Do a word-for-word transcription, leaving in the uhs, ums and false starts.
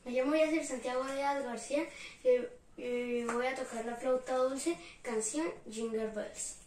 Me llamo Yacir Santiago Díaz García y, y voy a tocar la flauta dulce, canción Jingle Bells.